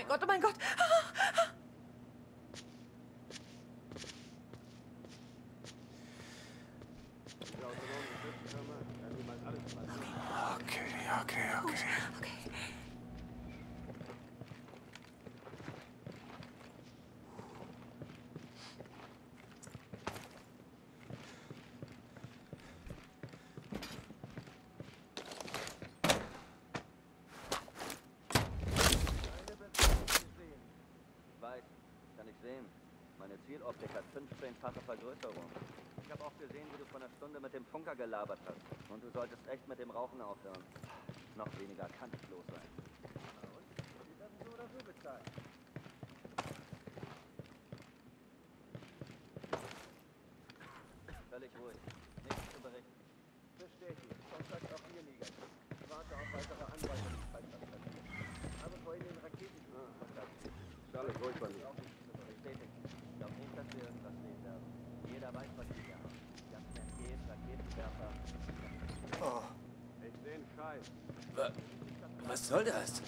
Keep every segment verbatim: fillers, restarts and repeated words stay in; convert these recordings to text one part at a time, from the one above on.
mein Gott, oh mein Gott. Okay, okay, okay. Okay. Kann ich sehen. Meine Zieloptik hat fünfzehnfache Vergrößerung. Ich habe auch gesehen, wie du vor einer Stunde mit dem Funker gelabert hast. Und du solltest echt mit dem Rauchen aufhören. Noch weniger kann ich los sein. Na und? Die werden so oder so bezahlt. Völlig ruhig. Nichts zu berichten. Bestätigt. Kontakt auf ihr negativ. Ich warte auf weitere Anweisungen, falls das passiert. Habe vorhin den Raketenflug kontaktiert. Ist alles ruhig bei mir. Bestätigt. Ich glaube nicht, dass wir irgendwas sehen werden. Jeder weiß, was wir hier haben. Die ganzen M Gs, Raketenwerfer. Oh. Ich sehe einen Scheiß. Was soll das?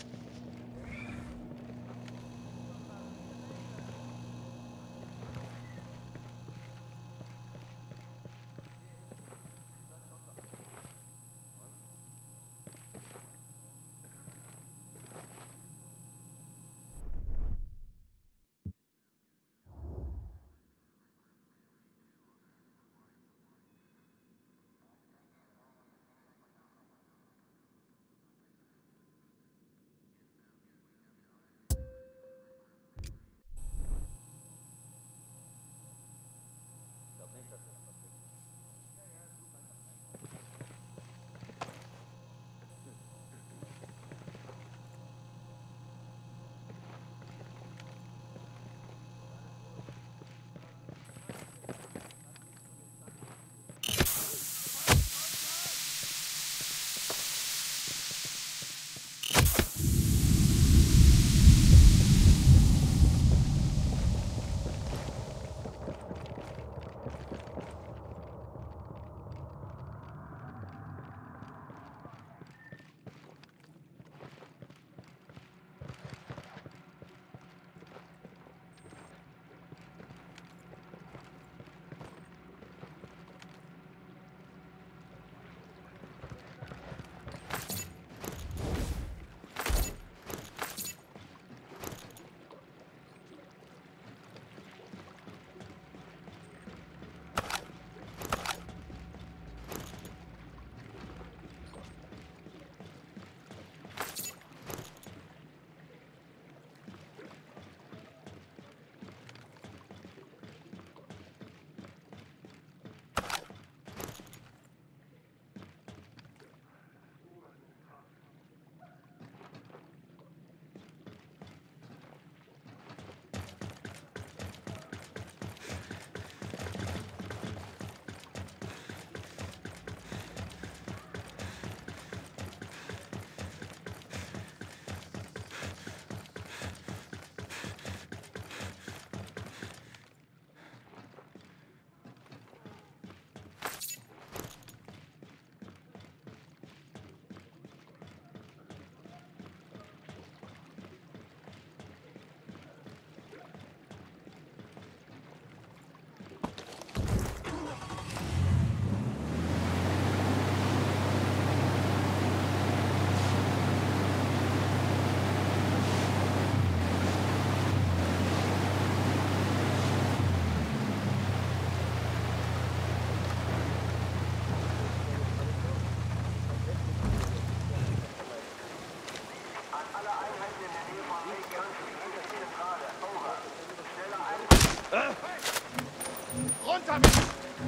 Runter mit!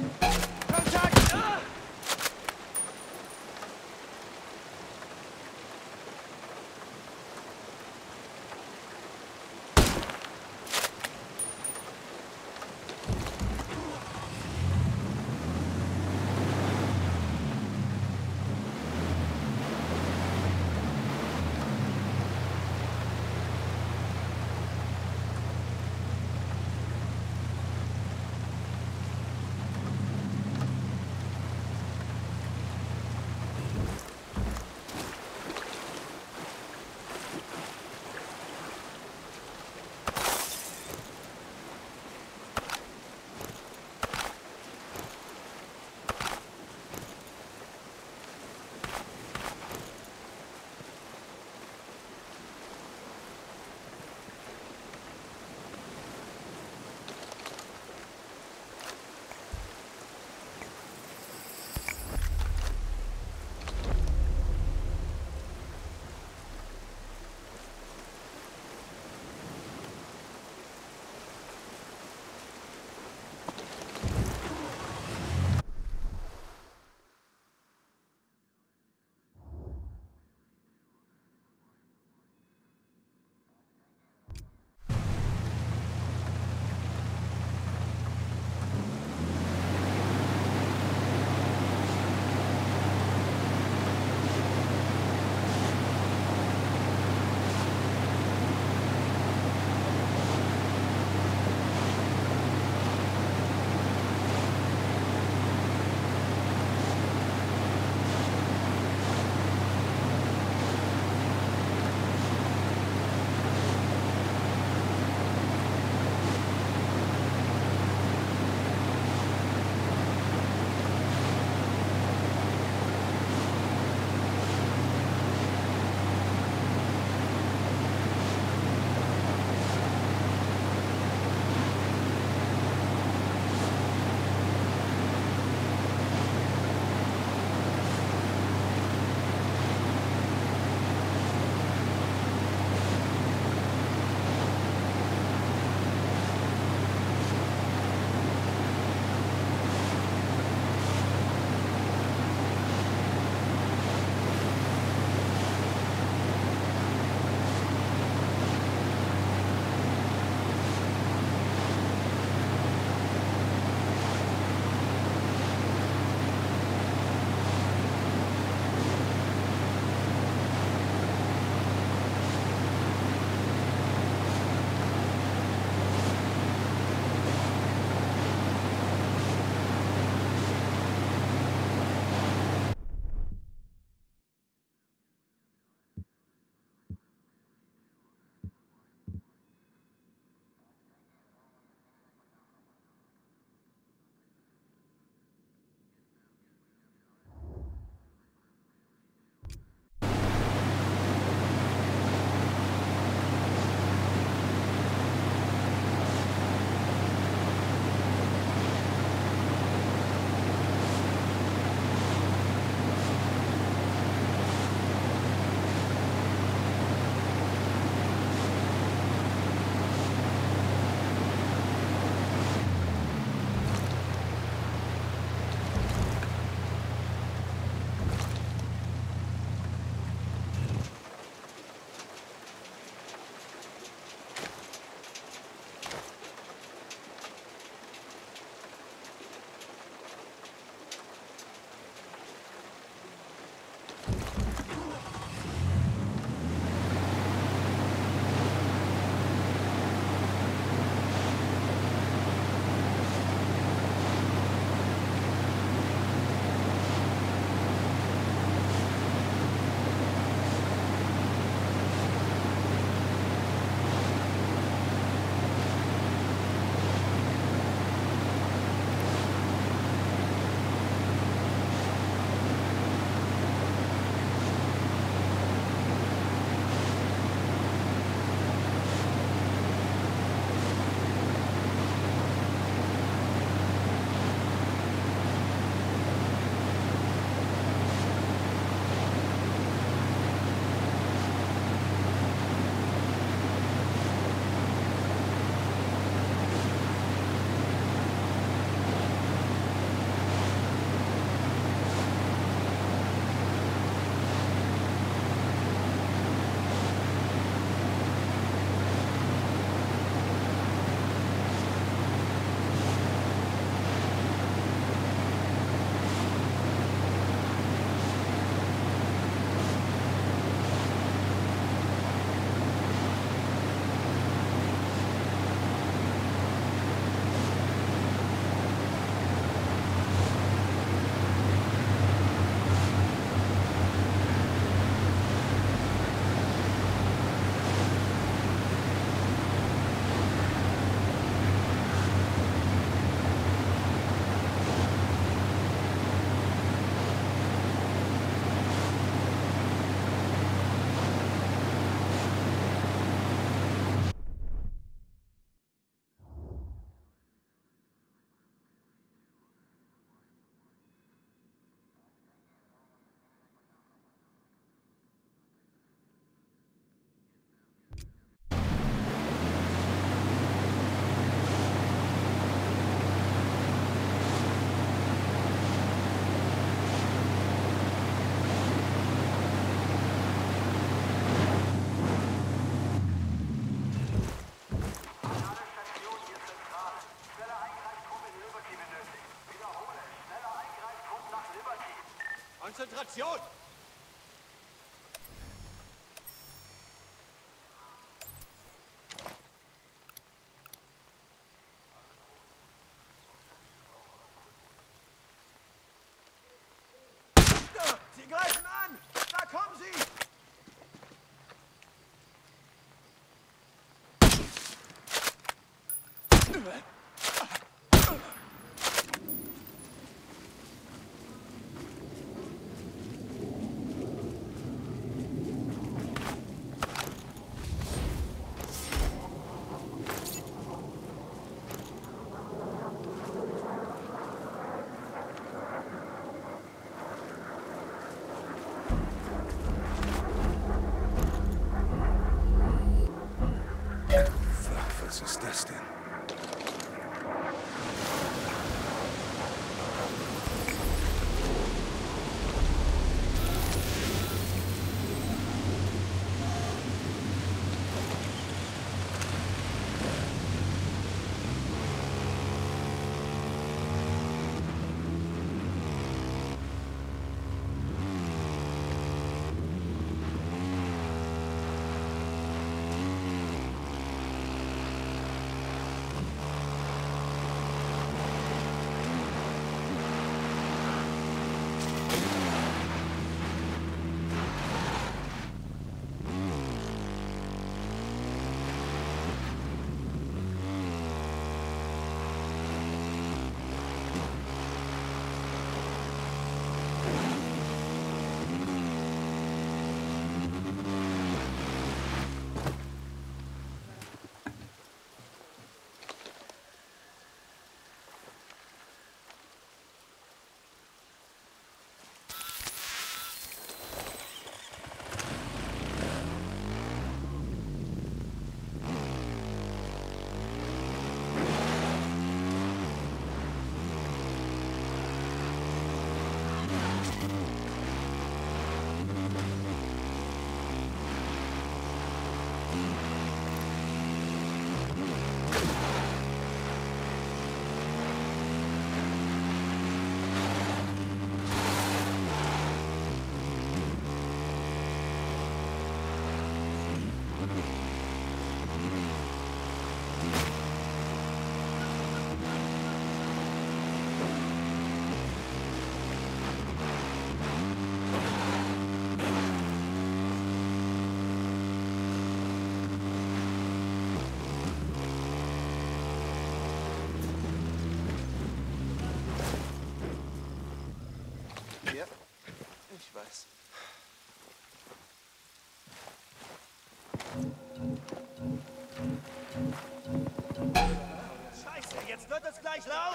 Kontakt! Konzentration! Sie greifen an! Da kommen sie! Was ist das denn? Ja, ich weiß. Scheiße, jetzt wird es gleich laut!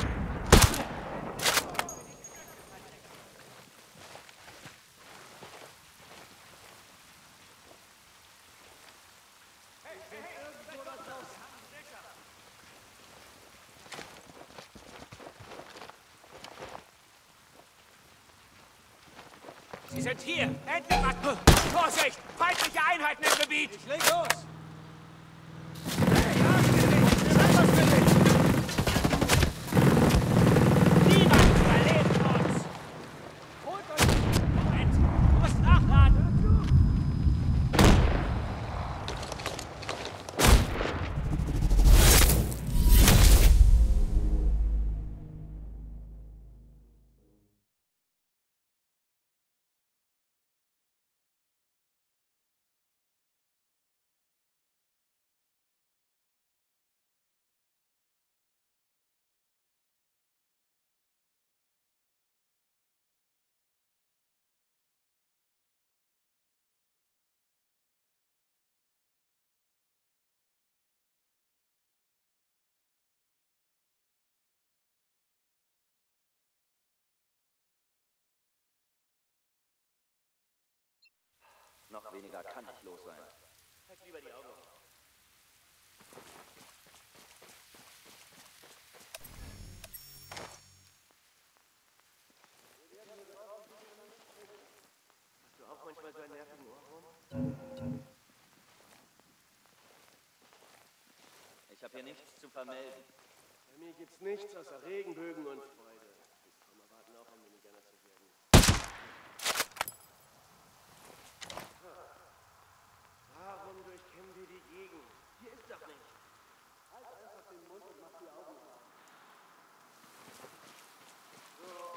Sie sind hier! Endlich was! Vorsicht! Feindliche Einheiten im Gebiet! Ich leg los! Niemand überlebt uns! Holt euch! Moment! Du musst nachladen! Noch weniger kann ich los sein. Halt lieber die Augen auf. Hast du auch manchmal so einen nervigen Ohrwurm? Ich habe hier nichts zu vermelden. Bei mir gibt's nichts außer Regenbögen und Freude. Die Trümmer warten auch ein wenig gerne zu werden. entgegen. Hier ist doch nicht. Halt einfach den Mund und mach die Augen auf. So,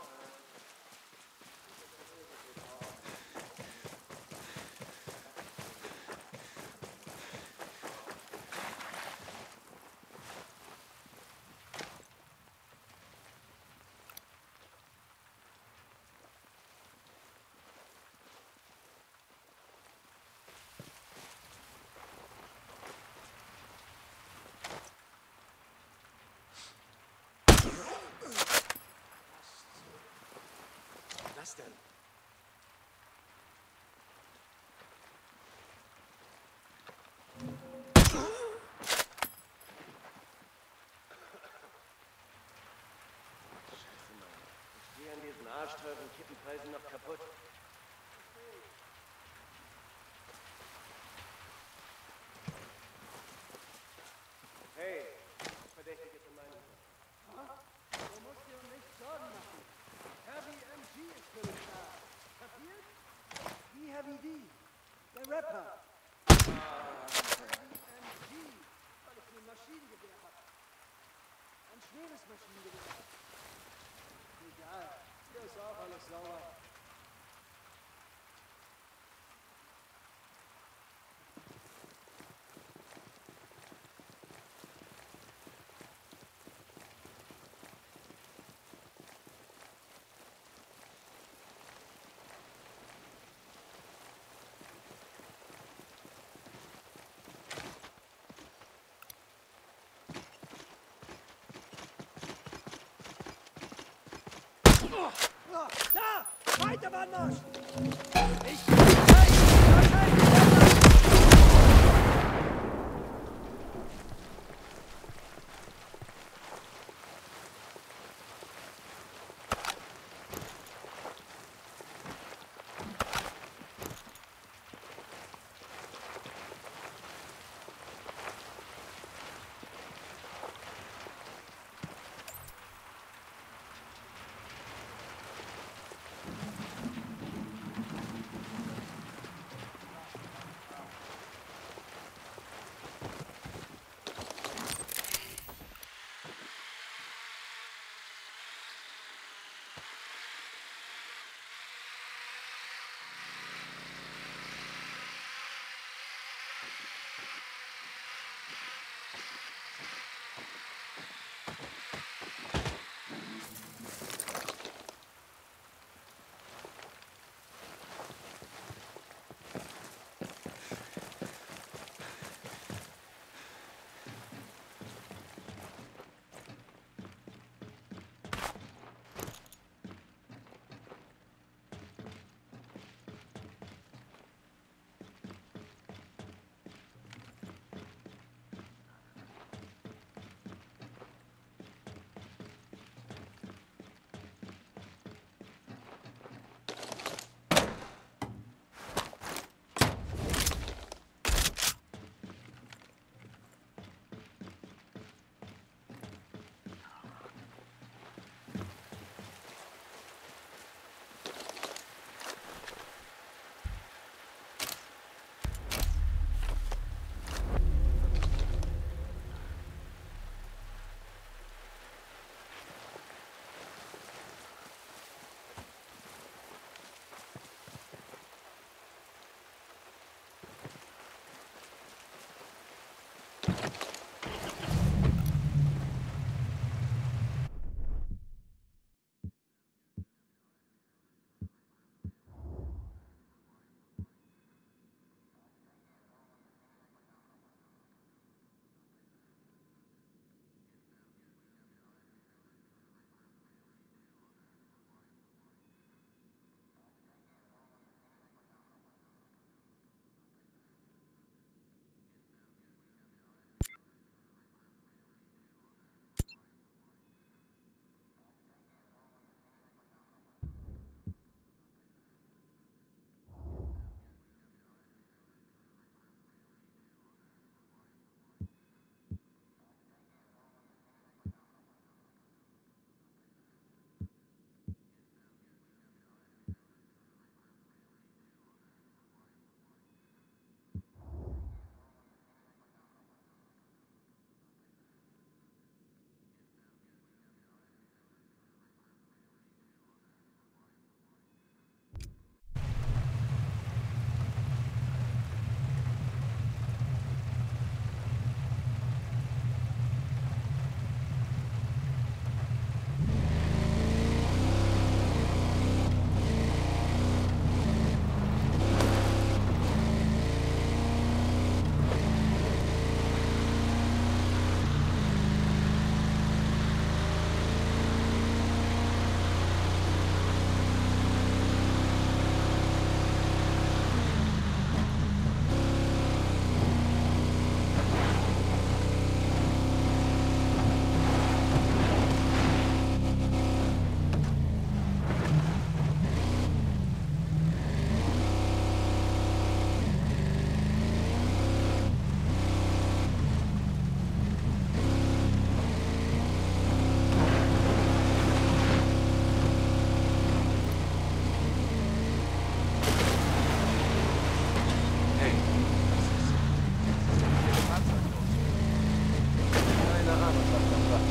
Was denn? ich gehe an diesen arschteuren Kippenpreisen noch kaputt. Hey, verdächtig ist in meinem... Du musst dir um nichts Sorgen machen. Heavy M G ist für mich da. Kapiert? Wie Heavy D? Der Rapper. Heavy M G, weil ich ein Maschinengewehr habe. Ein schweres Maschinengewehr. Egal, hier ist auch alles sauber. Da! Weiter, Wandermarsch! Ich bin gleich!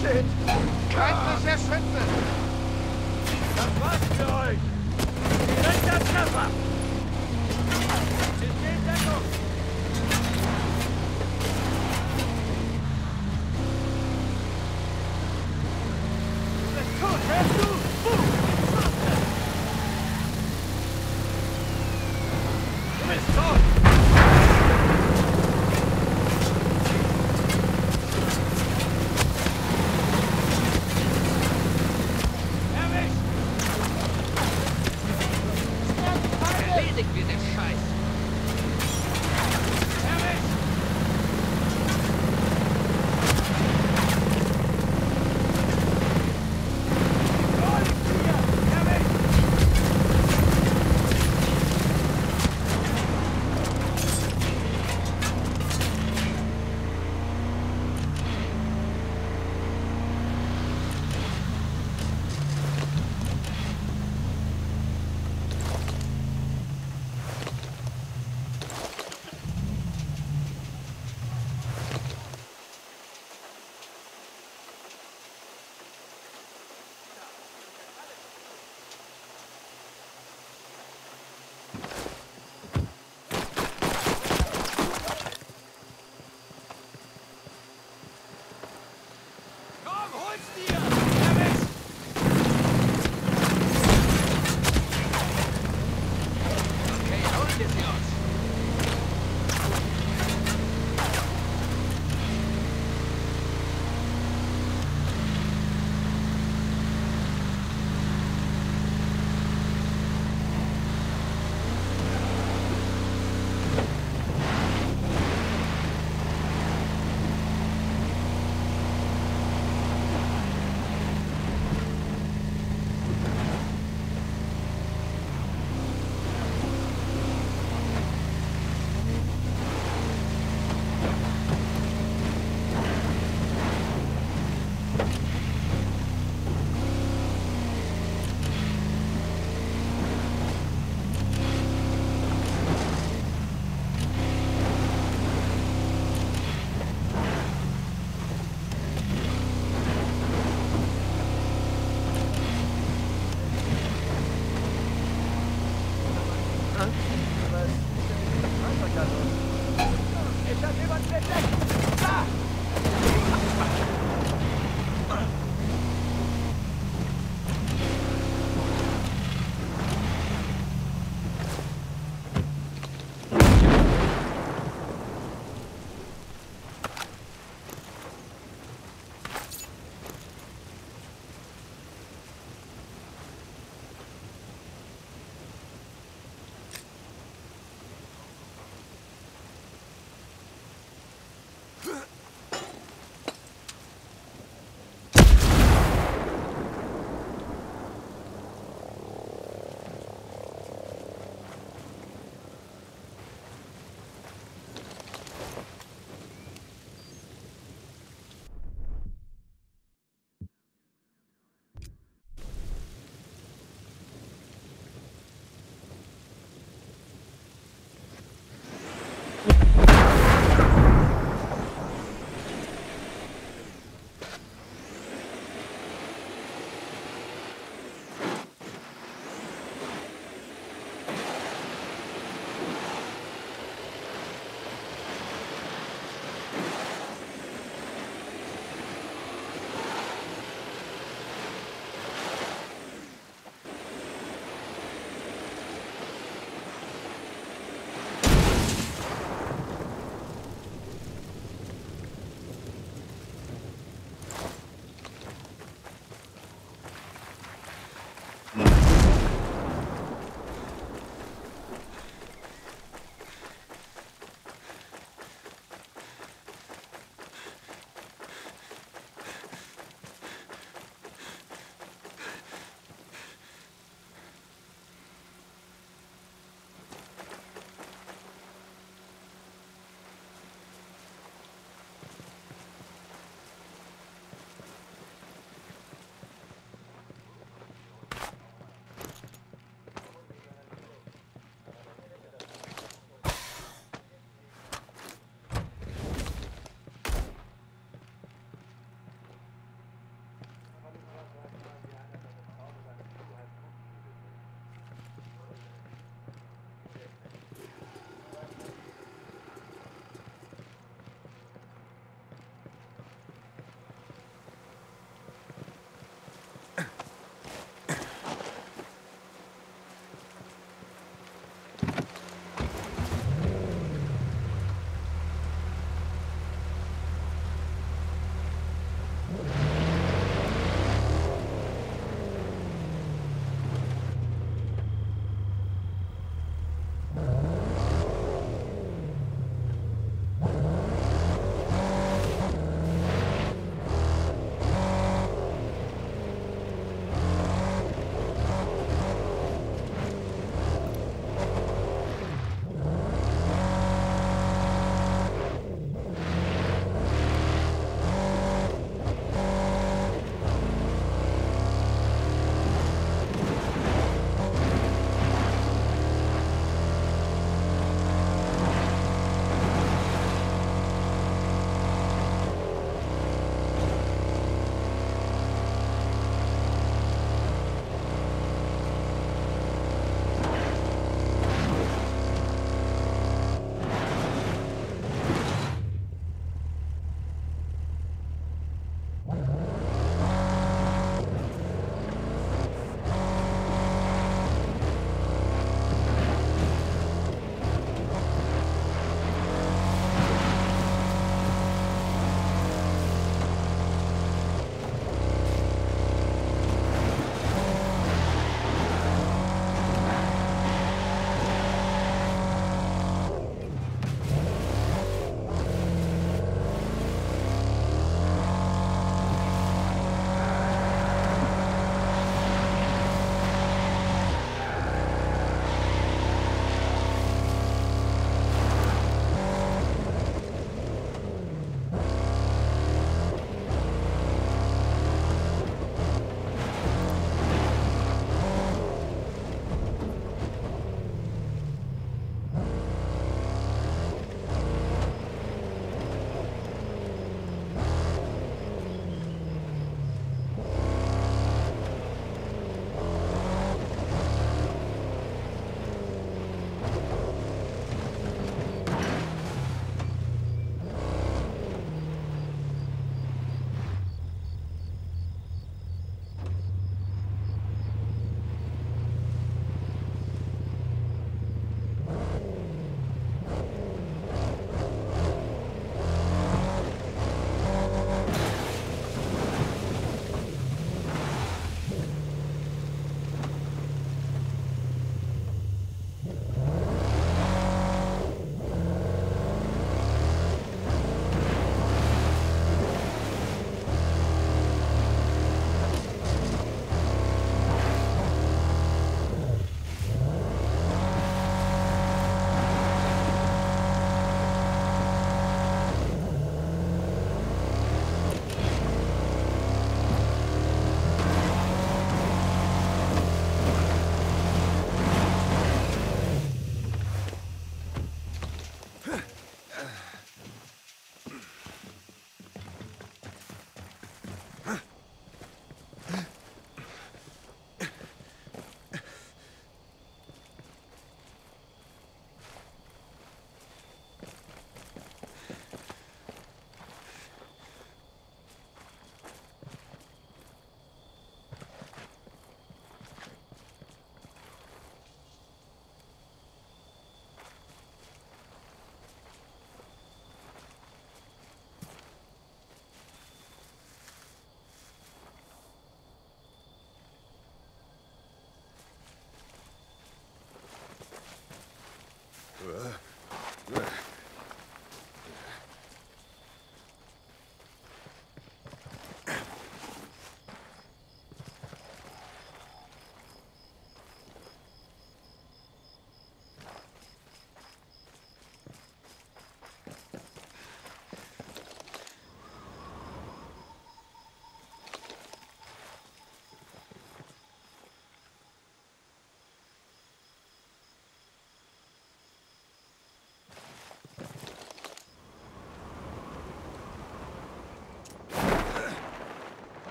Shit! Feindlicher Schütze! Das war's für euch! Direkter Treffer! Systemdeckung! Du bist tot, hörst du? Buh! Du bist tot! Erledigt wird der Scheiß.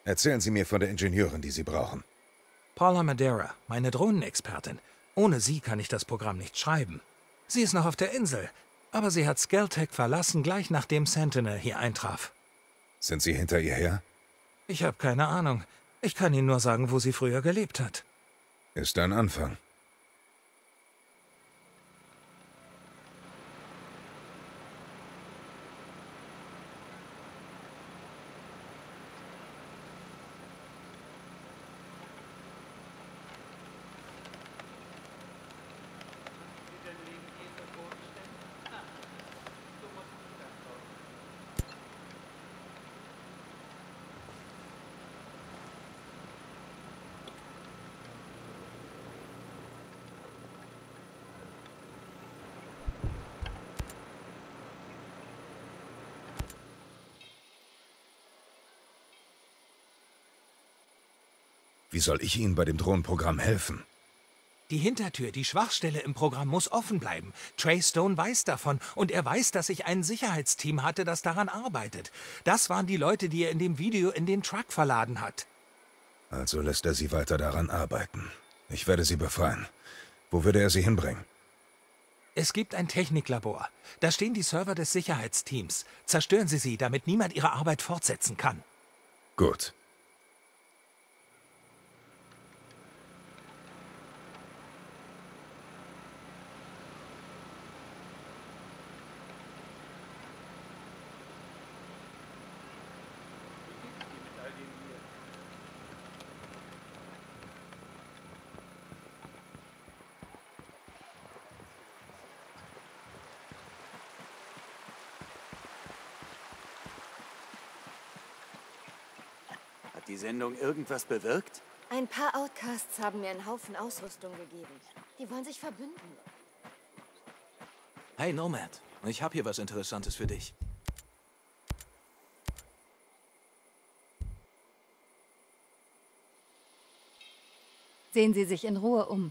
Erzählen Sie mir von der Ingenieurin, die Sie brauchen. Paula Madeira, meine Drohnenexpertin. Ohne sie kann ich das Programm nicht schreiben. Sie ist noch auf der Insel, aber sie hat Skeltec verlassen, gleich nachdem Sentinel hier eintraf. Sind Sie hinter ihr her? Ich habe keine Ahnung. Ich kann Ihnen nur sagen, wo sie früher gelebt hat. Ist ein Anfang. Wie soll ich Ihnen bei dem Drohnenprogramm helfen? Die Hintertür, die Schwachstelle im Programm muss offen bleiben. Trey Stone weiß davon und er weiß, dass ich ein Sicherheitsteam hatte, das daran arbeitet. Das waren die Leute, die er in dem Video in den Truck verladen hat. Also lässt er Sie weiter daran arbeiten. Ich werde Sie befreien. Wo würde er Sie hinbringen? Es gibt ein Techniklabor. Da stehen die Server des Sicherheitsteams. Zerstören Sie sie, damit niemand ihre Arbeit fortsetzen kann. Gut. Hat die Sendung irgendwas bewirkt? Ein paar Outcasts haben mir einen Haufen Ausrüstung gegeben. Die wollen sich verbünden. Hey Nomad, ich habe hier was Interessantes für dich. Sehen Sie sich in Ruhe um.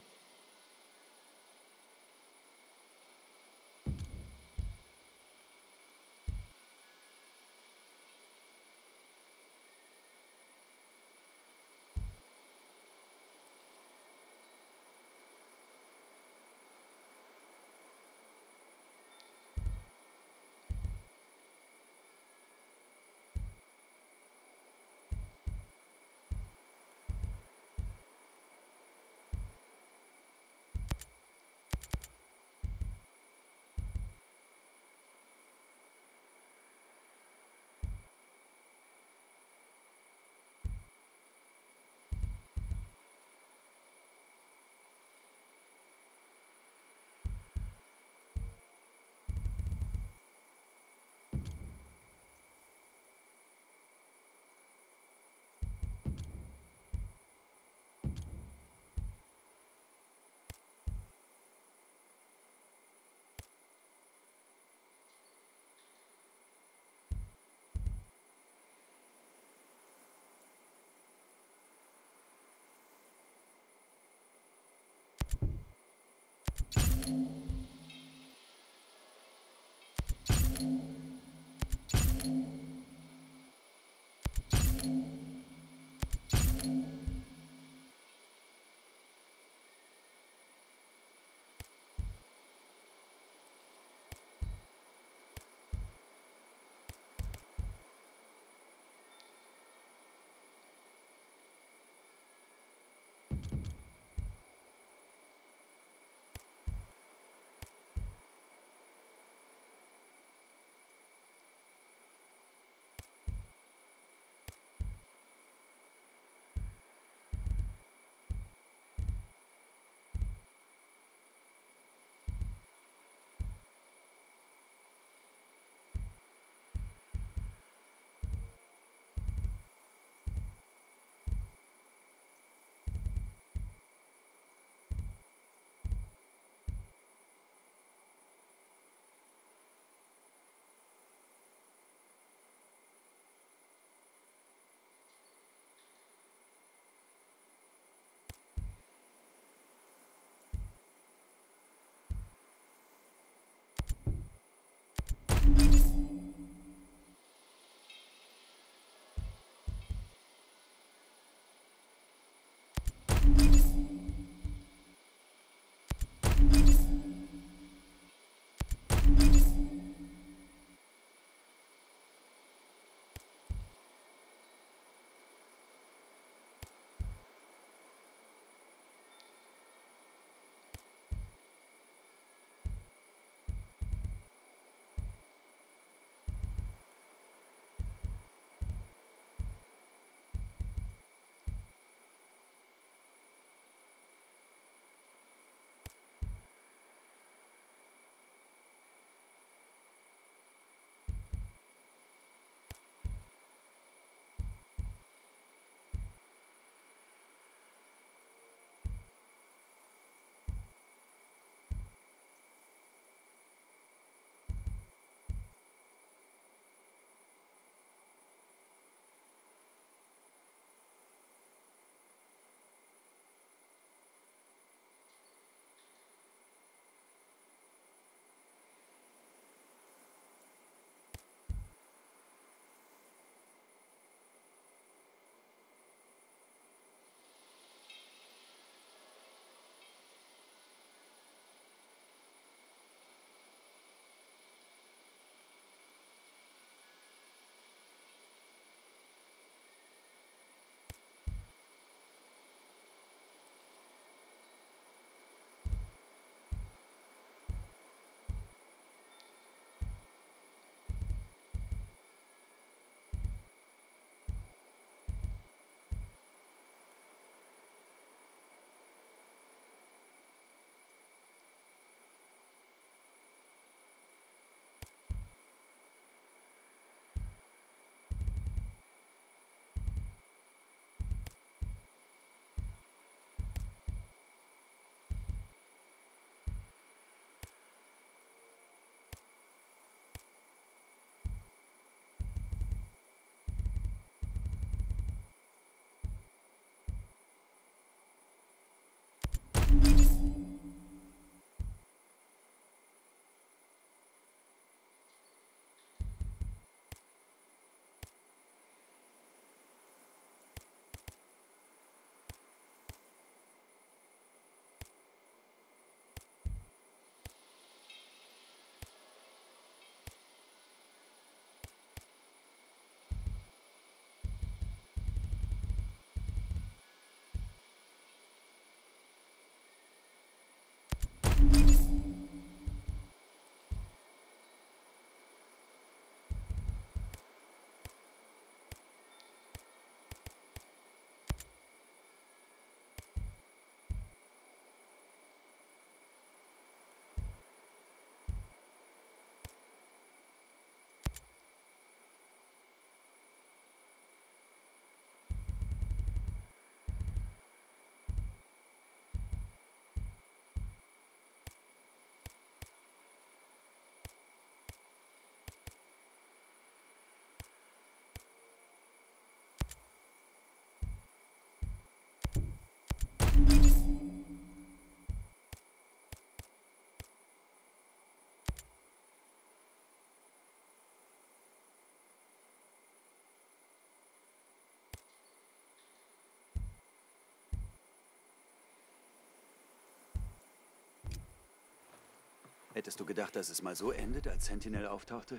Hättest du gedacht, dass es mal so endet, als Sentinel auftauchte?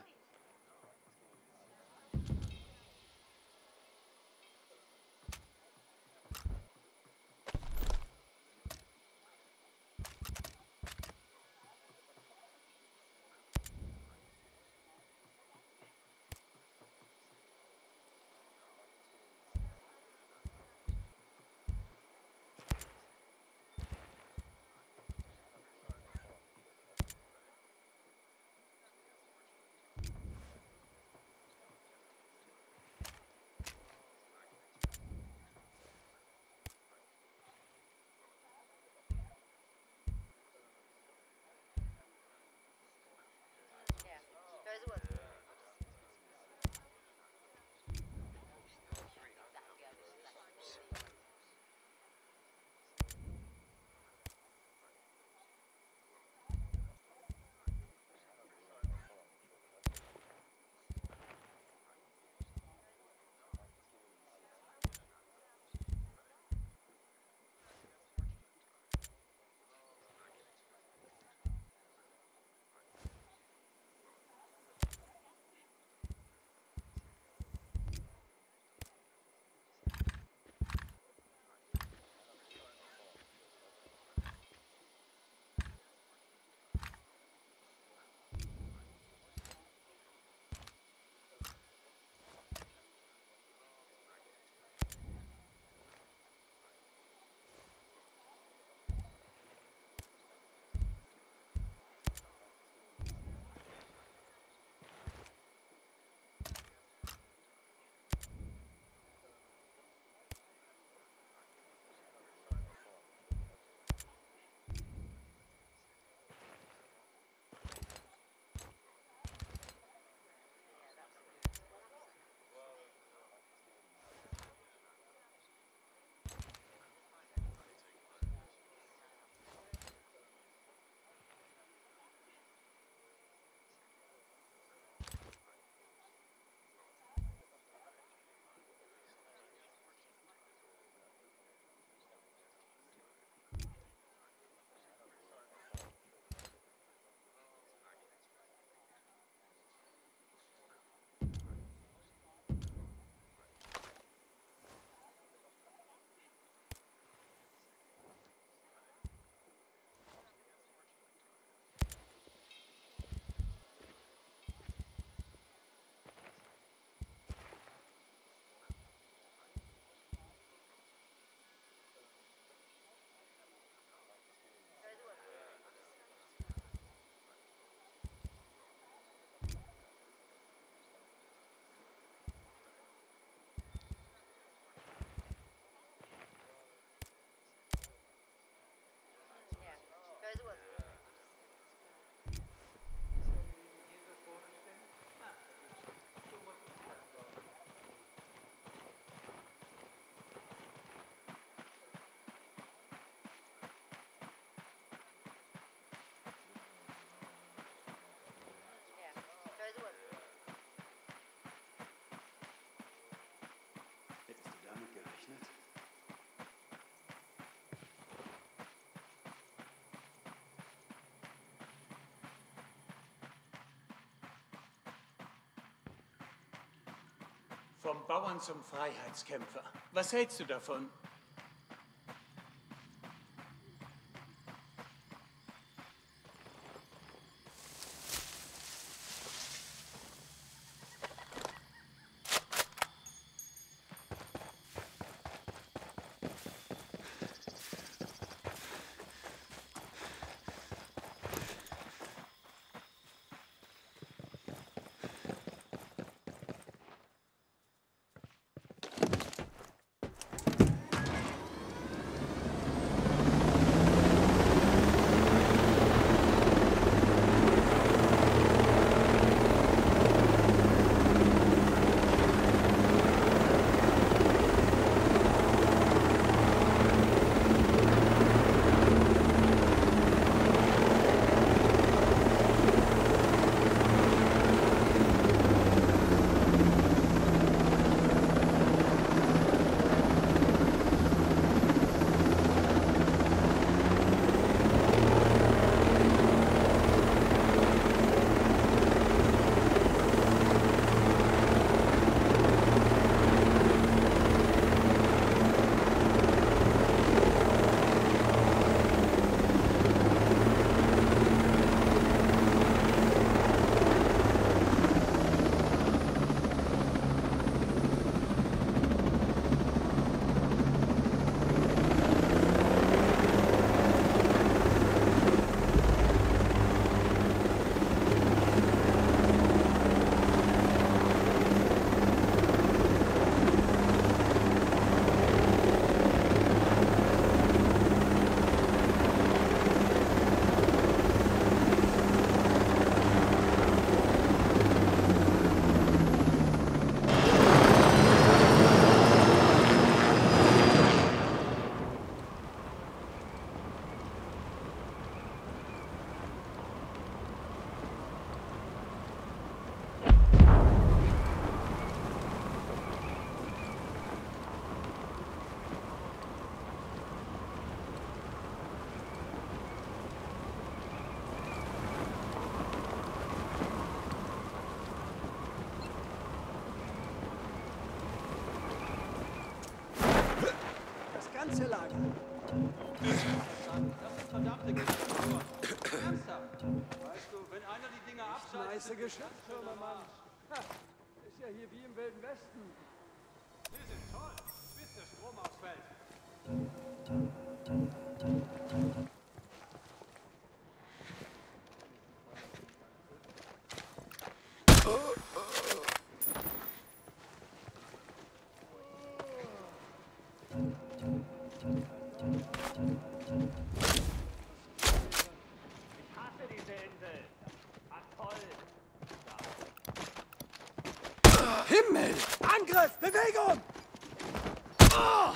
Vom Bauern zum Freiheitskämpfer. Was hältst du davon? Panzerlager. Das ist verdammte Geschäftsführer. Ernsthaft. Weißt du, wenn einer die Dinger abschaltet... Nice Geschäftsführer, Mann. Ha, ist ja hier wie im Wilden Westen. Sie sind toll, bis der Strom ausfällt. Ich hasse diese Insel. Atoll. Himmel! Angriff! Bewegung! Oh!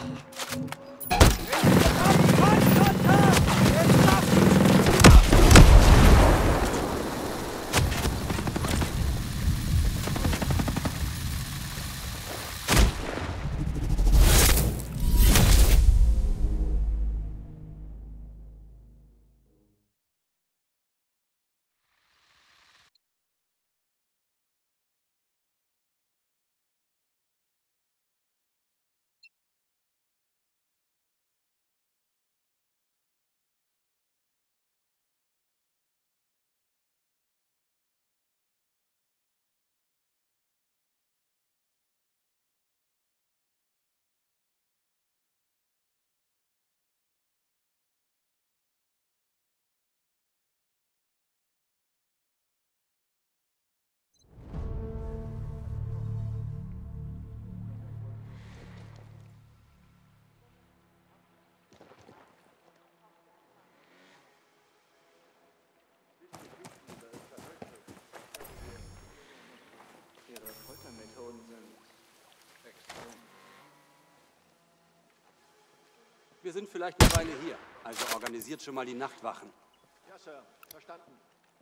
Ihre Foltermethoden sind extrem. Wir sind vielleicht eine Weile hier, also organisiert schon mal die Nachtwachen. Ja, Sir. Verstanden.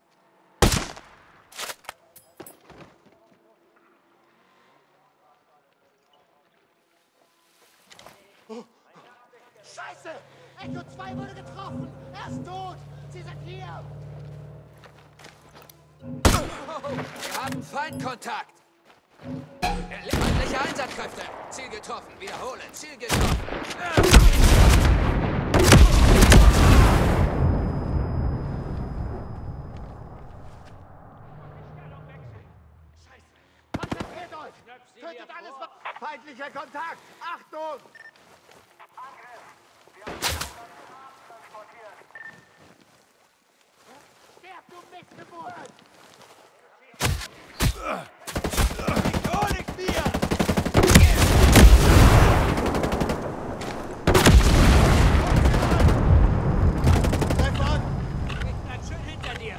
Oh. Scheiße! Echo zwei wurde getroffen! Er ist tot! Sie sind hier! Wir haben Feindkontakt! Feindliche Einsatzkräfte! Ziel getroffen! Wiederhole! Ziel getroffen! Konzentriert euch! Tötet alles, was... Feindlicher Kontakt! Achtung! Angriff! Wir haben einen transportiert. Sterb, du Missgeburt! Ikonik mir! Stefan! Ich bleib schön hinter dir.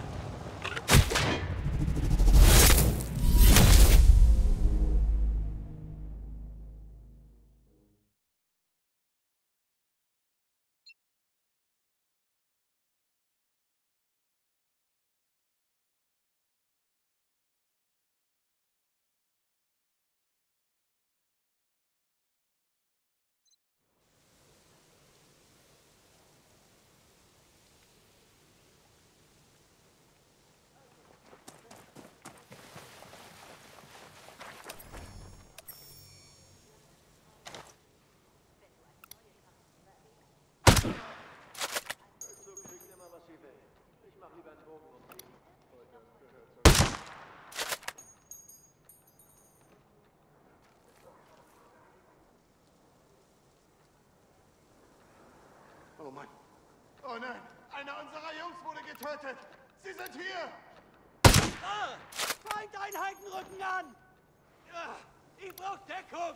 Oh Mann. Oh nein, einer unserer Jungs wurde getötet. Sie sind hier. Ah, Feindeinheiten rücken an. Ah, ich brauch Deckung.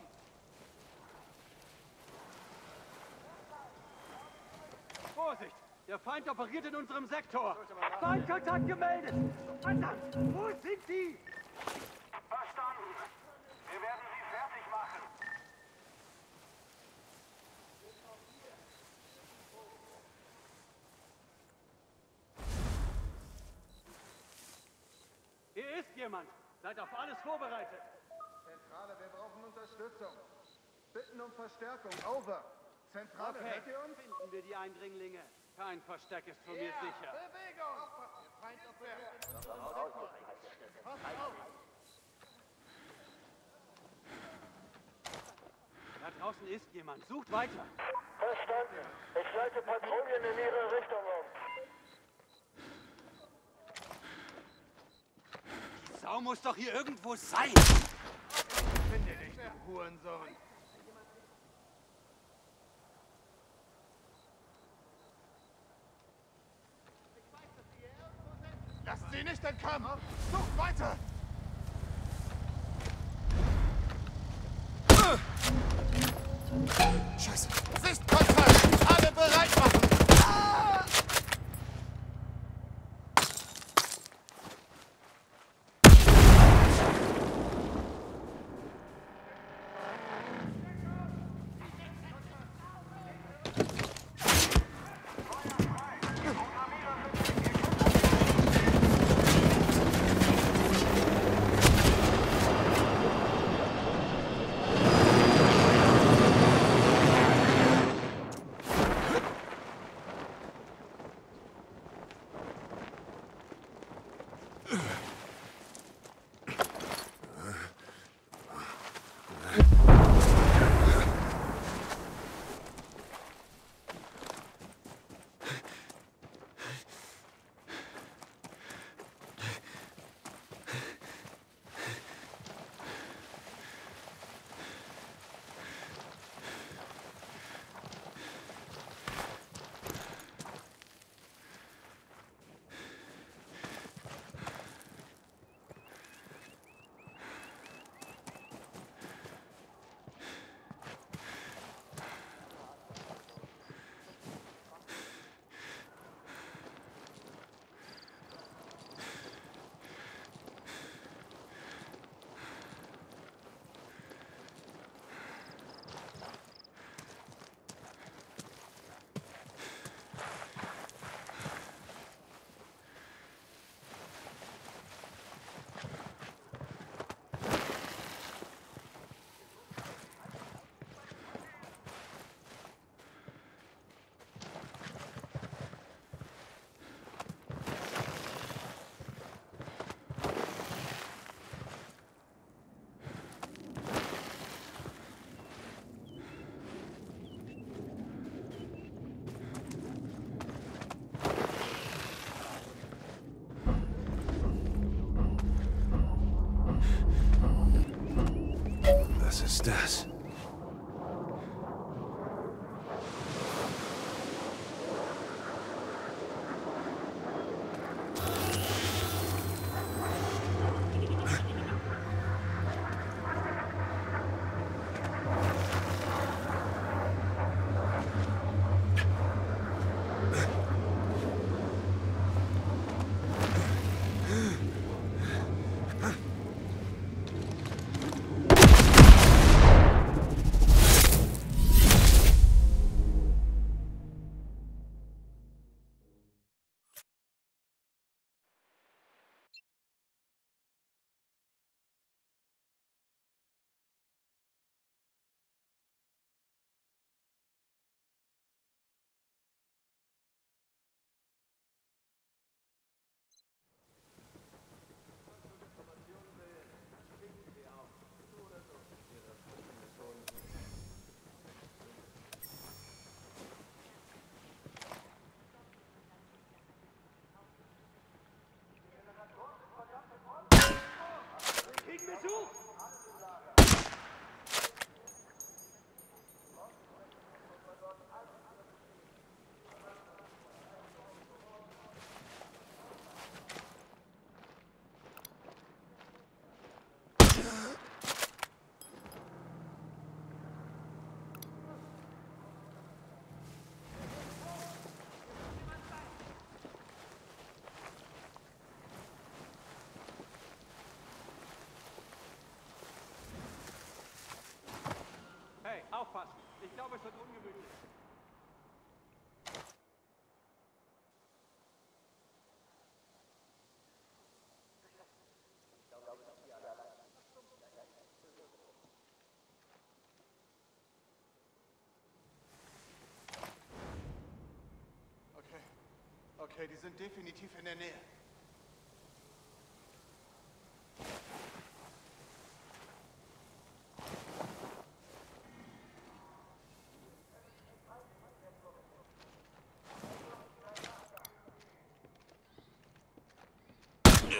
Vorsicht! Der Feind operiert in unserem Sektor. Feindkontakt gemeldet. Verdammt! Wo sind Sie? Verstanden. Wir werden sie fertig machen. Hier ist jemand. Seid auf alles vorbereitet. Zentrale, wir brauchen Unterstützung. Bitten um Verstärkung. Over. Zentrale, Okay, hört ihr uns? finden wir die Eindringlinge. Kein Versteck ist von mir Ja, sicher. Bewegung! Feind operiert in unserem Sektor. Passt auf! Da draußen ist jemand. Sucht weiter. Verstanden. Schalte Patrouillen in ihre Richtung um. Die Sau muss doch hier irgendwo sein. Ich finde dich, du Hurensohn. Lassen Sie nicht entkommen! Sucht weiter! Scheiße! Sichtkontakt! Alle bereit machen! Ah! Was ist das? Aufpassen! Ich glaube, es wird ungemütlich. Okay. Okay, die sind definitiv in der Nähe.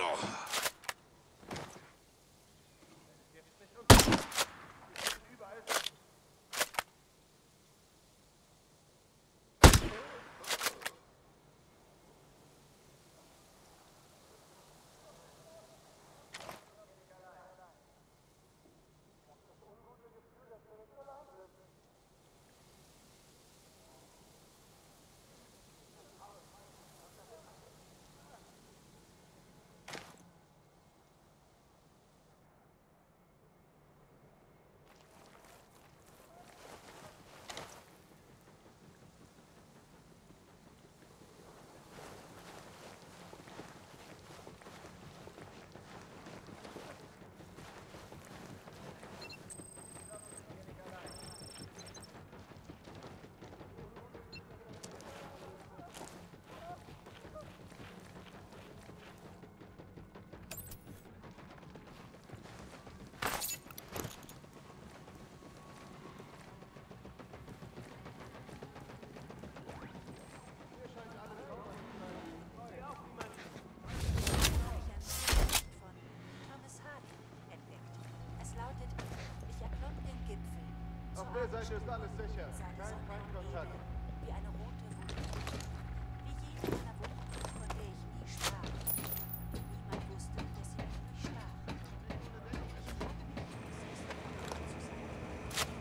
Auf der Seite ist alles sicher. Kein Feindkontakt. Wie eine rote Wunde. Wie jede meiner Wunden, von der ich nie sprach. Niemand wusste, dass sie mich nicht stach. Ich frage mich, was es ist, zu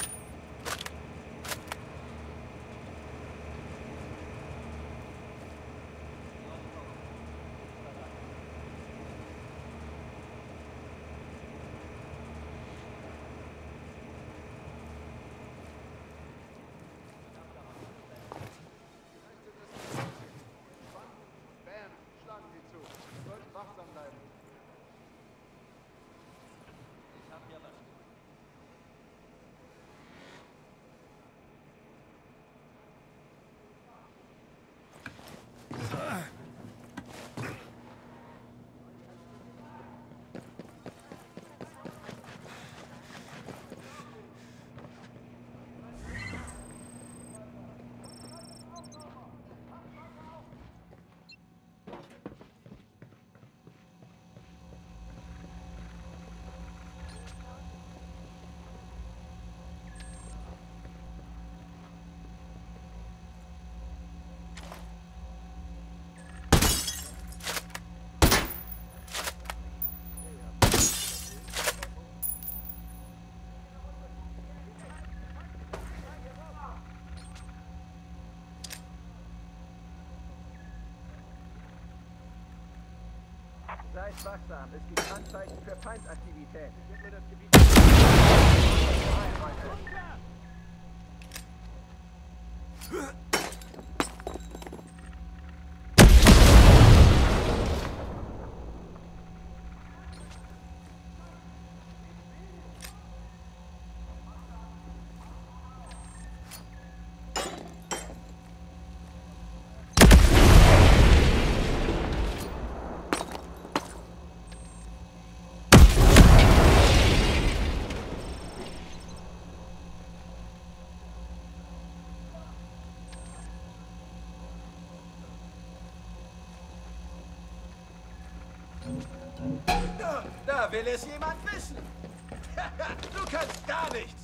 Seid wachsam, es gibt Anzeichen für Feindaktivität. Wir sind nur das Gebiet. Da will es jemand wissen. Du kannst gar nichts.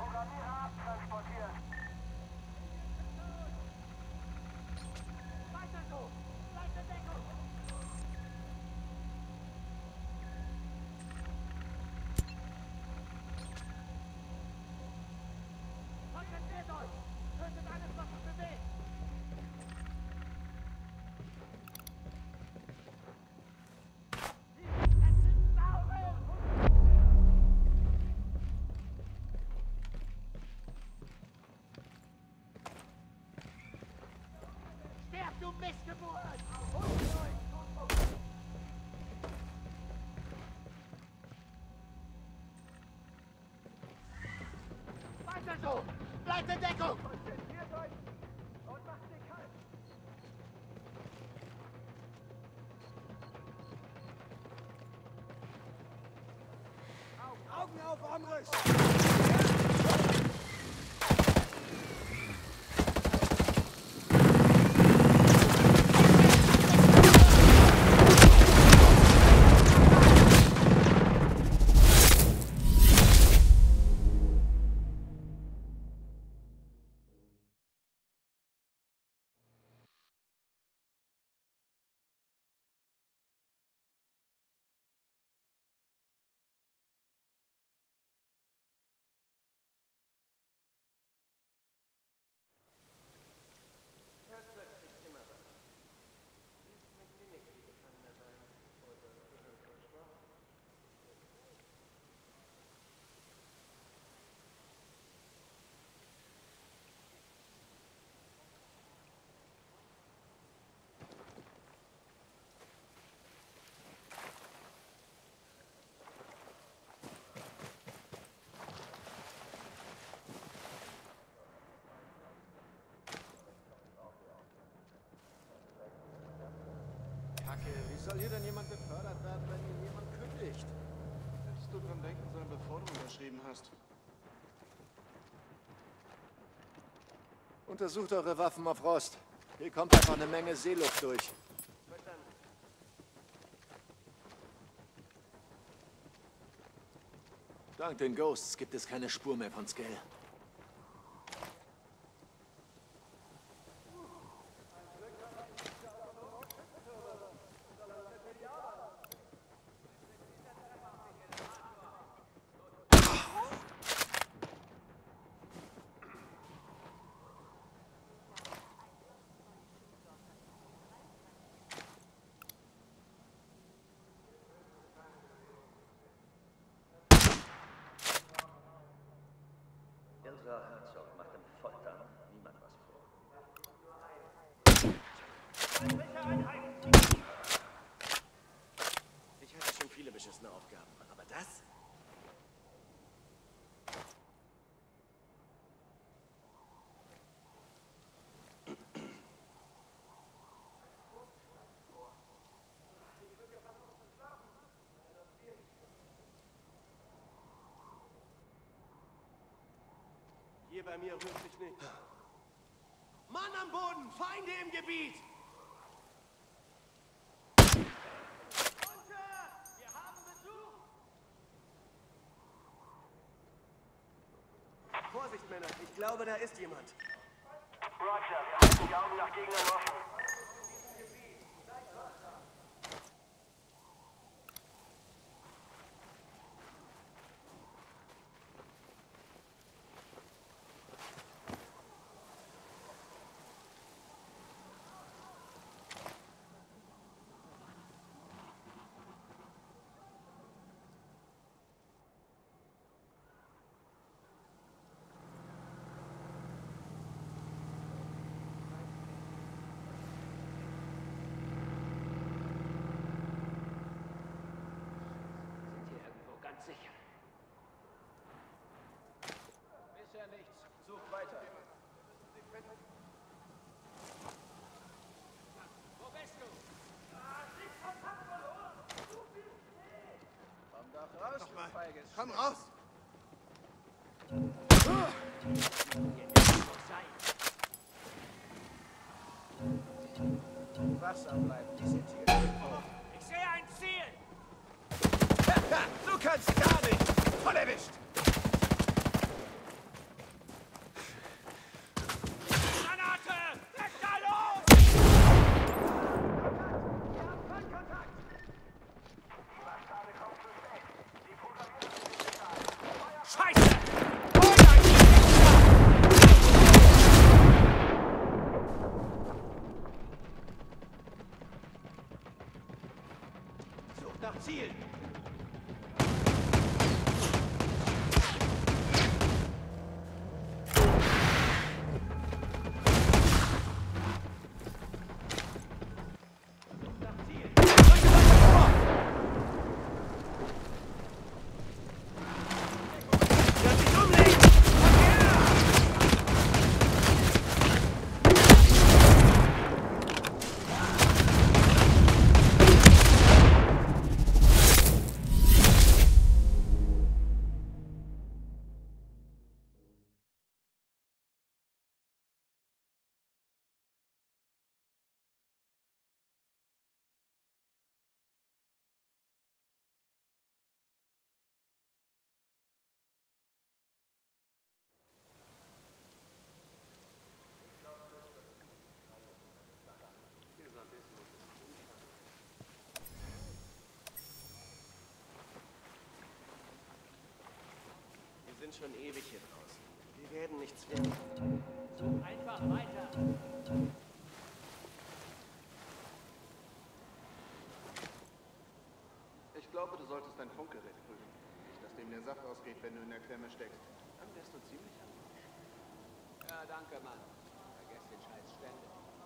Weiter! Deckung! Bleibt in Deckung! Konzentriert euch und macht sie kalt. Augen auf, Amris! Kacke, wie soll hier denn jemand befördert werden, wenn ihn jemand kündigt? Hättest du dran denken sollen, bevor du unterschrieben hast. Untersucht eure Waffen auf Rost. Hier kommt einfach eine Menge Seeluft durch. Dank den Ghosts gibt es keine Spur mehr von Skell. Ilsa Herzog macht dem Foltern niemand was vor. Ich hatte schon viele beschissene Aufgaben, aber das? Hier bei mir rührt sich nicht. Mann am Boden! Feinde im Gebiet! Wir haben Besuch! Vorsicht, Männer. Ich glaube, da ist jemand. Roger, wir halten die Augen nach Gegnern offen. Sicher. Bisher nichts. Such weiter. Wo bist du? Komm doch raus, du feiges Komm raus! Wachsam bleiben. Die sind hier. Ich sehe ein Ziel! Du kannst gar nicht! Voll erwischt! Granate! Weg da los! Wir haben Frontkontakt! Scheiße! Sucht nach Ziel! schon ewig hier draußen. Wir werden nichts finden. Such einfach weiter. Ich glaube, du solltest dein Funkgerät prüfen. Nicht, dass dem der Saft ausgeht, wenn du in der Klemme steckst. Dann wärst du ziemlich am Arsch. Ja, danke, Mann. Vergesst den Scheiß ständig.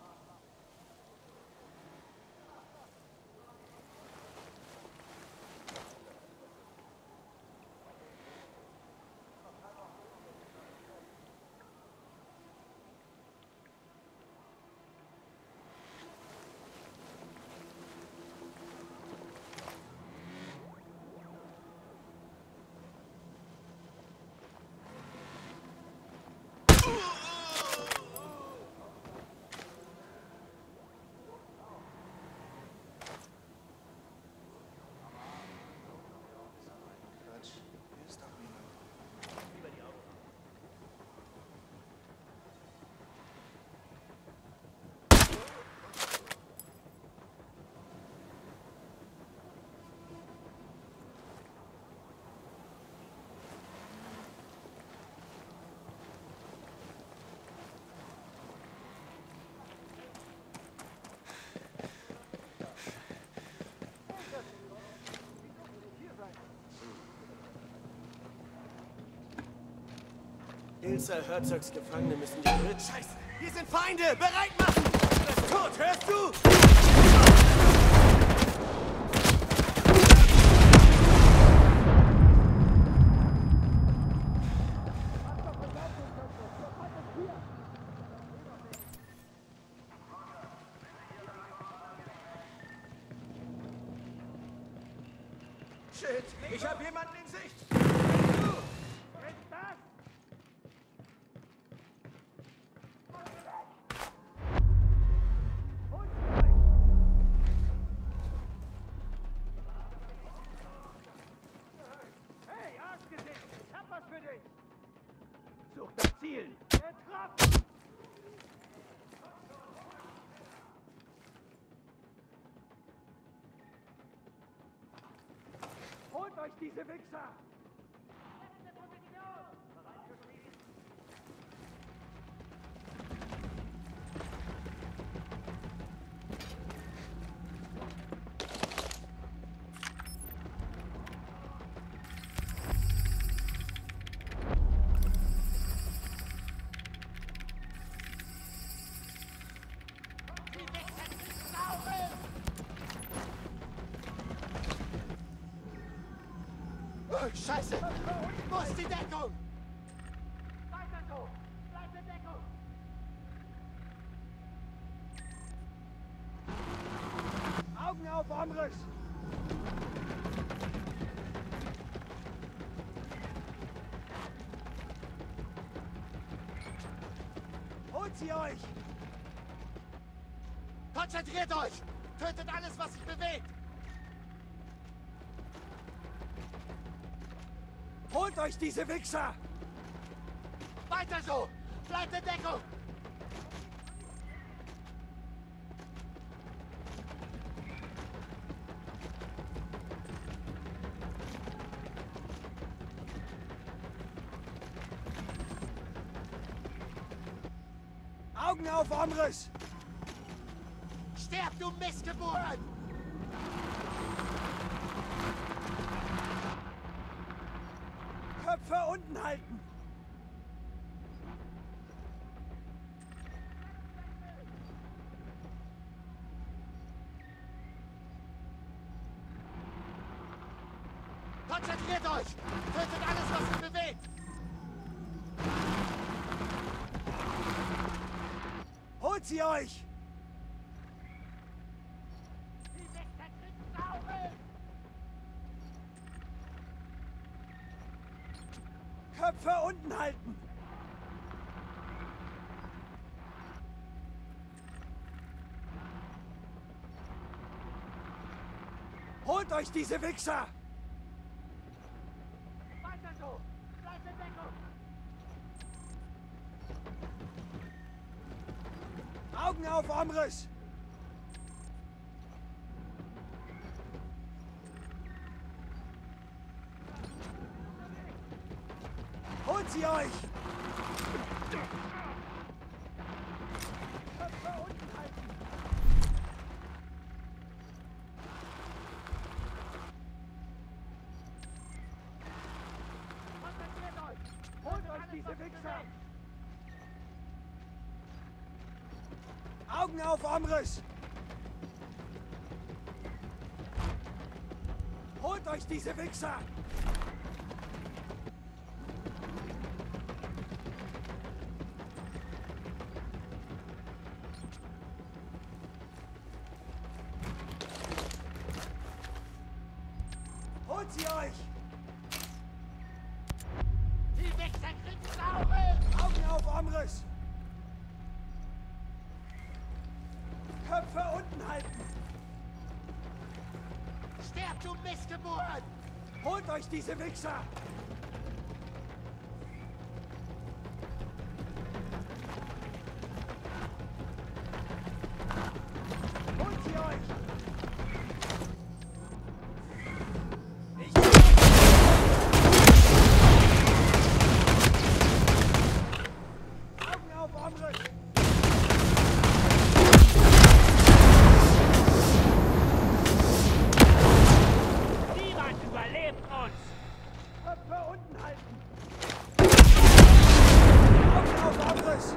Quatsch. Hier ist doch niemand. Über die Augen. Ilsa Herzogs Gefangene müssen die Brit... Scheiße! Hier sind Feinde! Bereit machen! Das ist tot, hörst du? Shit! Ich hab jemanden in Sicht! Du! Ist das? Hey, Arschgesicht! Ich hab was für dich! Such das Ziel! Getroffen! Holt euch diese Wichser! Oh, Scheiße! Wo ist die Deckung? Weiter so! Bleibt in Deckung! Augen auf, Omriss! Holt sie euch! Konzentriert euch! Tötet alles, was sich bewegt! Holt euch diese Wichser! Weiter so! Bleibt in Deckung! Augen auf, Omriss! Sterb, du Missgeburt! Köpfe unten halten! Konzentriert euch! Tötet alles, was sich bewegt! Holt sie euch! Die Wichser kriegen Saugen! Köpfe unten halten! Holt euch diese Wichser! Weiter so! Bleibt in Deckung! Augen auf, Omriss! Holt sie euch! Holt euch diese Wichser! Augen auf, Omriss! Holt euch diese Wichser! Holt sie euch! Die Wichser kriegen Saure! Augen auf, Omriss! Köpfe unten halten! Sterbt, du Missgeburt! Holt euch diese Wichser! Holt sie euch! Ich Augen auf, Omriss! Niemand überlebt uns! Köpfe unten halten! Augen auf, Omriss!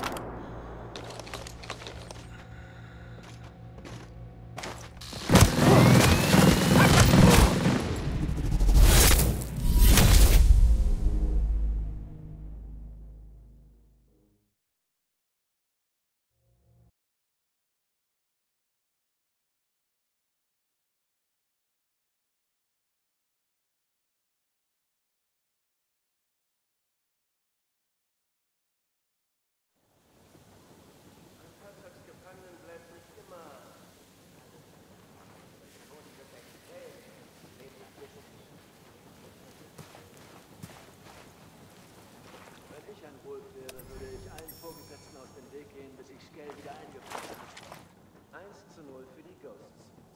Wenn ich ein Wolf wäre, würde ich allen Vorgesetzten aus dem Weg gehen, bis ich Skell wieder eingeführt habe. eins zu null für die Ghosts.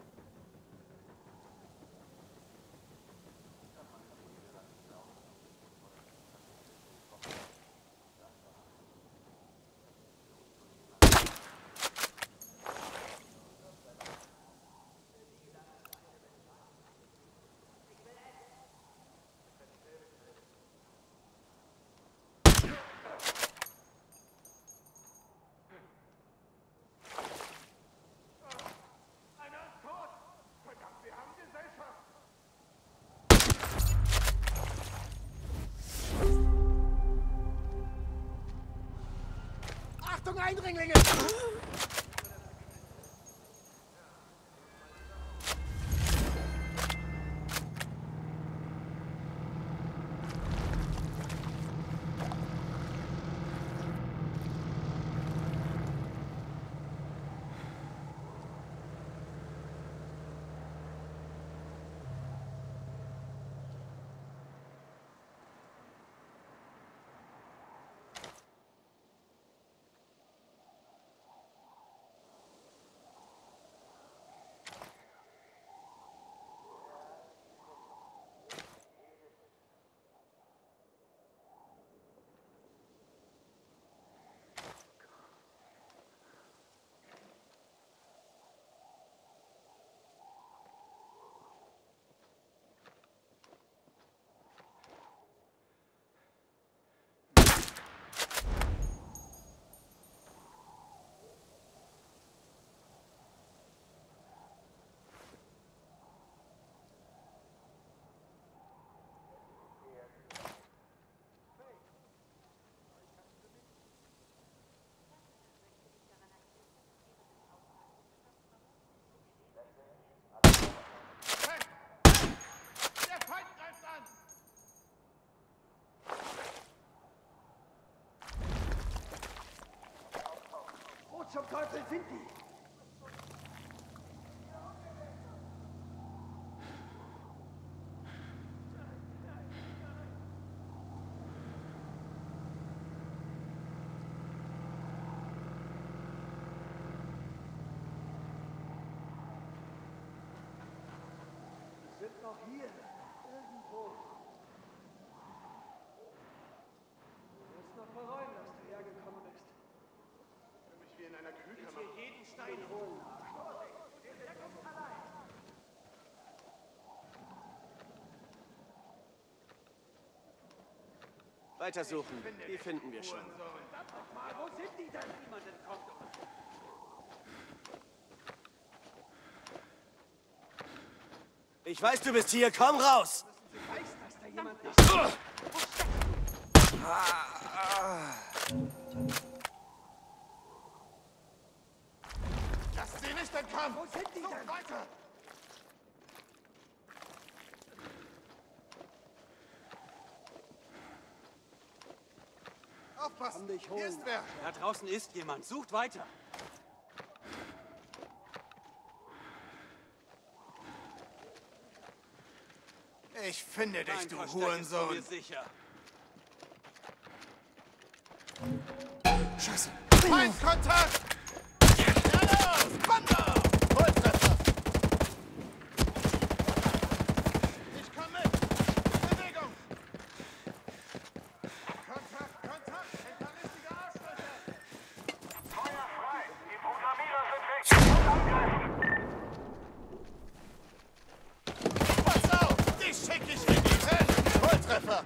Achtung, Eindringlinge! Zum Teufel sind die? Die sind noch hier. Irgendwo. Weitersuchen. Die finden wir schon. Wo sind die denn? Niemand entkommt uns. Ich weiß, du bist hier. Komm raus! Ich weiß, dass da jemand ist. Lasst sie nicht entkommen! Wo sind die Sucht denn? weiter! Aufpassen! dich Hier holen. ist wer! Da draußen ist jemand. Sucht weiter. Ich finde dich, Dein du Versteck ist vor Hurensohn! mir sicher. Scheiße! Feindkontakt! Ja los! Bando! Volltreffer! Ich komm mit! Bewegung! Kontakt! Kontakt! Hinterlistige Arschlöcher! Feuer frei! Die Programmierer sind weg! Und angreifen! Pass auf! Die schick ich in die Hölle! Volltreffer!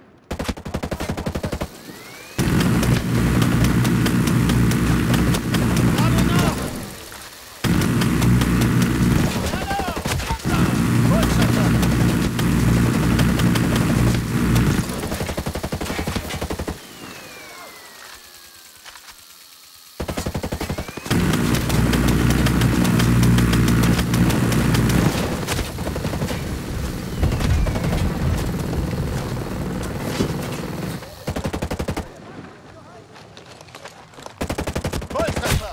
Volltreffer!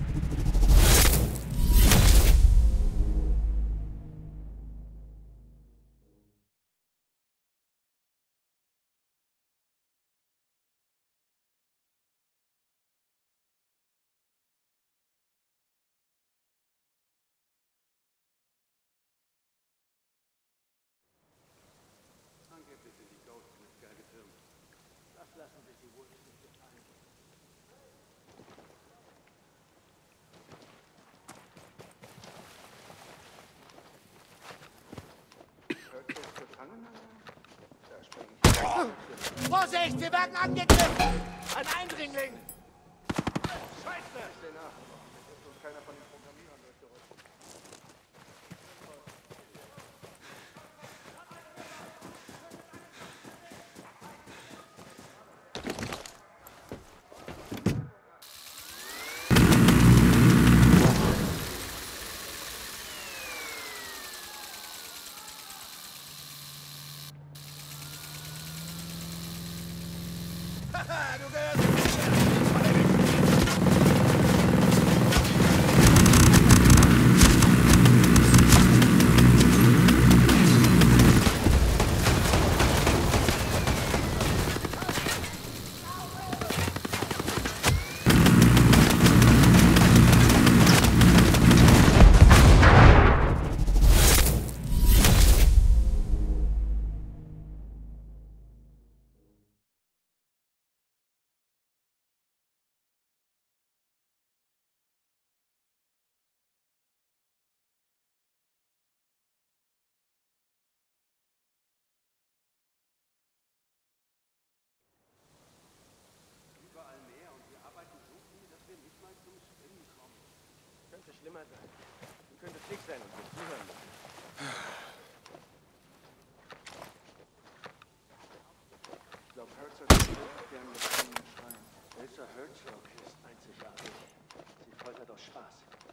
Angeblich sind die Ghosts mit geil getürmt. Das lassen wir sie wohl nicht gefallen. Herzogs Gefangener? Da springe ich. Vorsicht! Wir werden angegriffen! Ein Eindringling! Scheiße! Ich sehe nach. Ist uns keiner von den Programmierern durchgerückt. Haha, du gehörst! Überall mehr und wir arbeiten so viel, dass wir nicht mal zum Schwimmen kommen. Könnte schlimmer sein. Du könntest dick sein und mir zuhören. Ich glaube, Herzog ist gern mit einem Schrein. Elsa Herzog ist einzigartig. Sie foltert aus Spaß.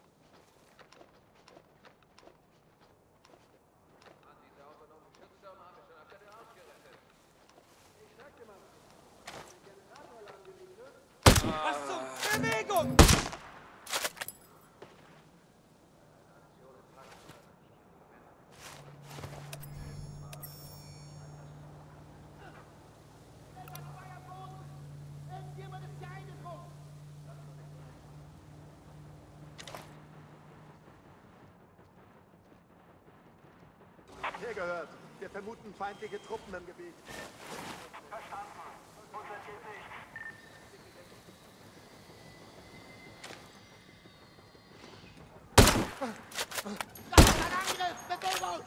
Diese autonomen Schütztürme habe ich schon öfter den Arsch gerettet. Ich sag dir mal, wenn der Generator lahmgelegt wird, Was zum Bewegung! Irgendjemand ist hier eingedrungen! Hier gehört. Wir vermuten feindliche Truppen im Gebiet. Verstanden. Uns entgeht nichts. Das ist ein Angriff! Bewegung!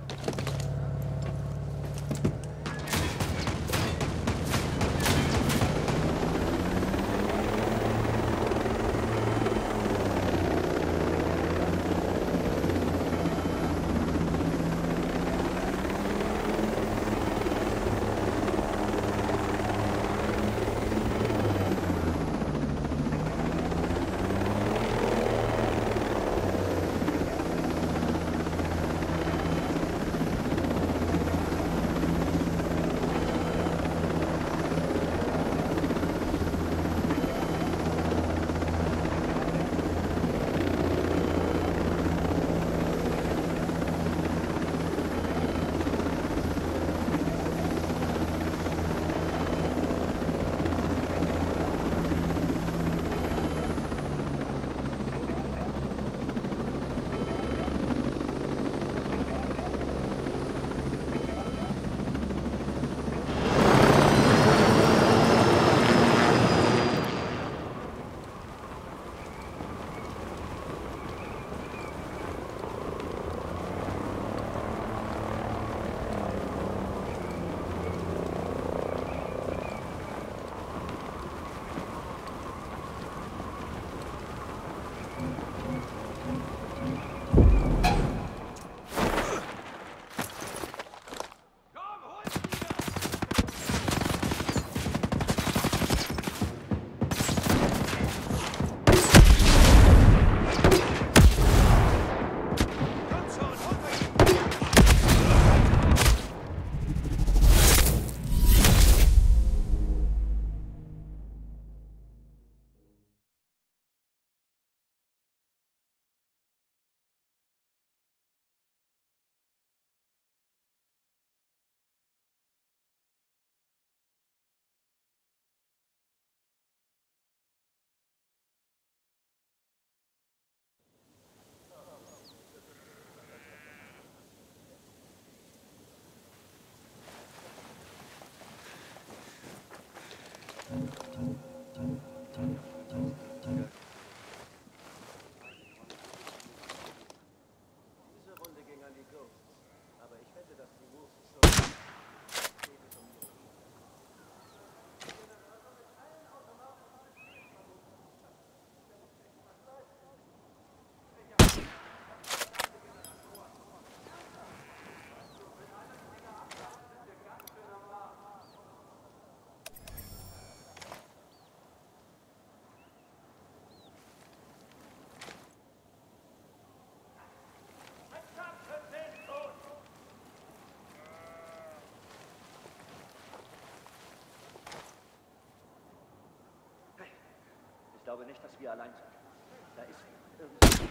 Ich glaube nicht, dass wir allein sind. Da ist irgendwas.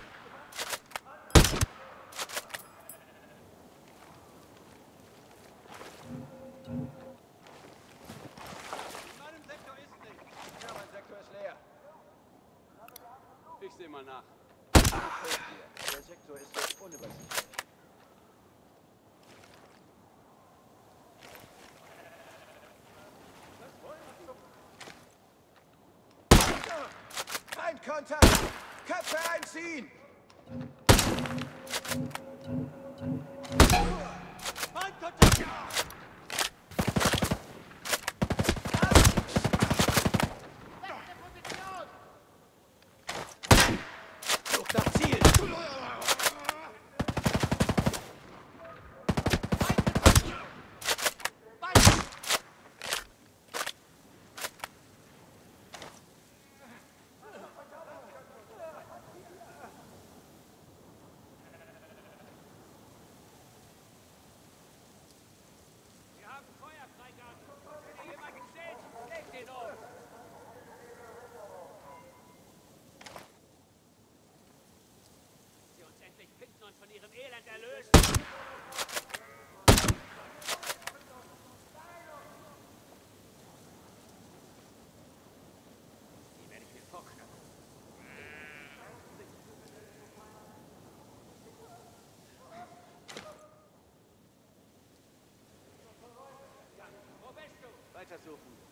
In meinem Sektor ist nicht. Ja, mein Sektor ist leer. Ich sehe mal nach. Der Sektor ist so unübersichtlich. Feindkontakt! Köpfe einziehen! Feindkontakt! Sucht nach Ziel! Von ihrem Elend erlöst. Die werde ich mir vorknöpfen. Ja, wo bist du? Weitersuchen.